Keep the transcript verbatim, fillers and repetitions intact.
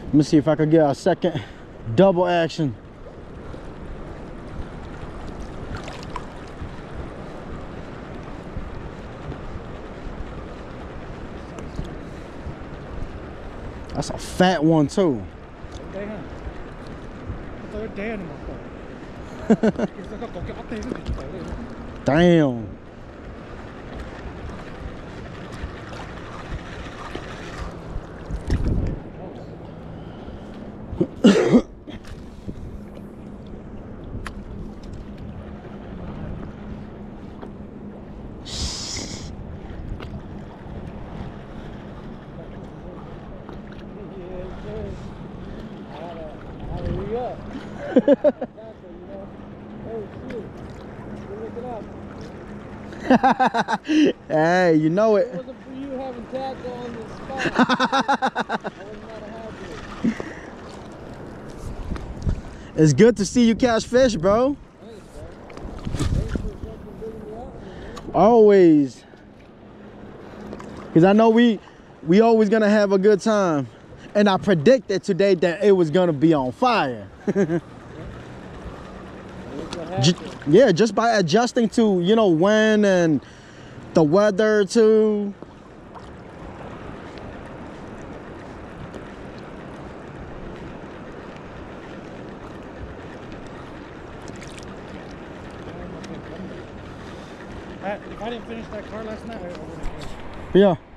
Let me see if I could get a second double action. That's a fat one too. Damn. Hey, you know it. If it wasn't for you having tackle on the spot, I would not have had it. It's good to see you catch fish, bro. Thanks, bro. Thanks for fucking bringing me out here, man. Always. Because I know we we always gonna have a good time. And I predicted today that it was gonna be on fire. J yeah, just by adjusting to, you know, wind and the weather too. If I didn't finish that car last night, I wouldn't have. Yeah.